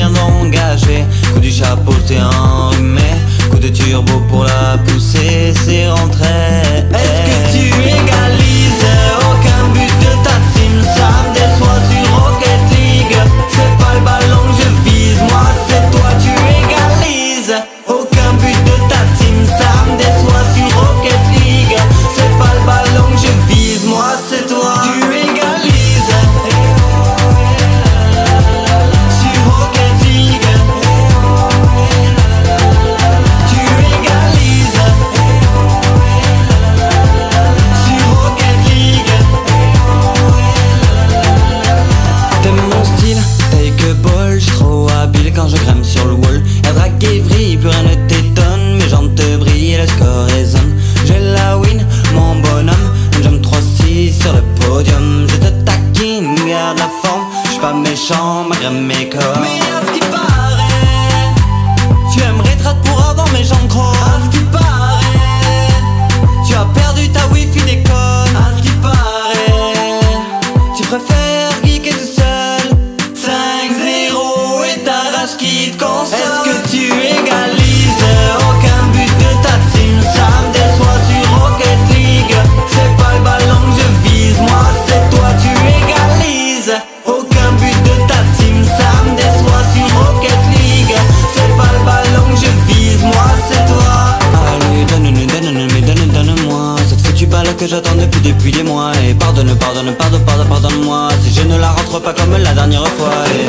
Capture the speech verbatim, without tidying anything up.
rien d'engagé. Coup du chapeau t'es enrhumé, coup de turbo pour la pousser, c'est rentré. Est-ce que tu égalises? Aucun but de ta team, ça me déçoit sur Rocket League. C'est pas le ballon que je vise, moi c'est toi, tu égalises. Aucun but de ta team, ça me déçoit sur Rocket League. C'est pas le ballon que je vise, moi c'est toi, tu égalises. Sur Rocket League, tu égalises. Sur Rocket League, t'aimes mon style, taille que bol, j'suis trop habile quand je grimpe sur le wall. Y'a drague et vrille, plus rien ne t'étonne, mes jambes te brillent et le score résonne. J'ai la win, mon bonhomme, un jump trois six sur le podium. Je te taquine, garde la forme, j'suis pas méchant malgré mes corps. Mais à ce qui paraît, tu aimerais traite pour avoir mes jambes gros. À ce qui paraît, tu as perdu ta wifi d'école. À ce qui paraît, tu préfères geeker tout seul. Cinq zéro et ta rage qui te console. Est-ce que tu égalises? Aucun but de ta team, ça me déçoit sur Rocket League. C'est pas le ballon que je vise, moi c'est toi, tu égalises. Aucun but de ta team, ça me déçoit sur Rocket League. C'est pas le ballon que je vise, moi c'est toi. Allez, donne-nous, donne-nous, mais donne, donne-moi cette foutue balle que j'attends depuis, depuis des mois. Et pardonne, pardonne, pardonne, pardonne, pardonne-moi si je ne la rentre pas comme la dernière fois. Et